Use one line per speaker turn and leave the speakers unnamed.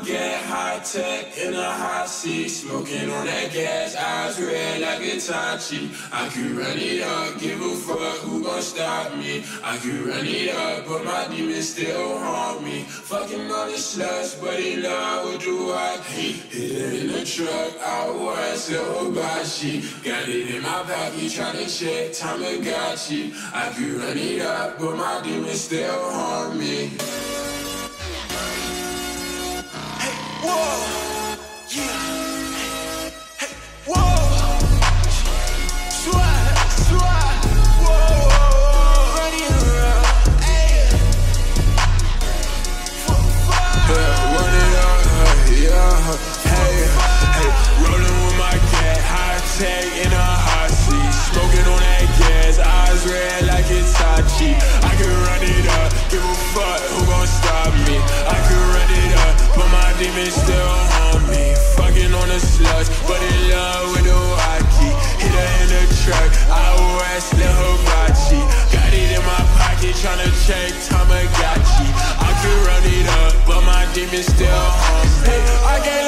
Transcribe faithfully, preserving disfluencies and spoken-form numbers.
get high tech in a hot seat, smoking on that gas, eyes red like ITACHI. I could run it up, give a fuck, who gon' stop me? I could run it up, but my demons still haunt me. Fucking on the sluts, but in love with the white heat. Hit it in the truck, out west, little hibachi. Got it in my pocket, tryna check Tamagotchi. I could run it up, but my demons still haunt me. Whoa, yeah, hey, whoa, swag, swag, whoa, running around, ayy, yeah, run it up, yeah, hey, hey, rolling with my cat, high tech in a hot seat, smoking on that gas, eyes red like ITACHI. I can run it up, give a fuck, who gon' stop me? I can run it up, but my demons still haunt me. Fucking on the sluts, but in love with the wacky. Hit her in the truck, out west, little hibachi. Got it in my pocket, tryna check Tamagotchi. I can run it up, but my demons still haunt me. I get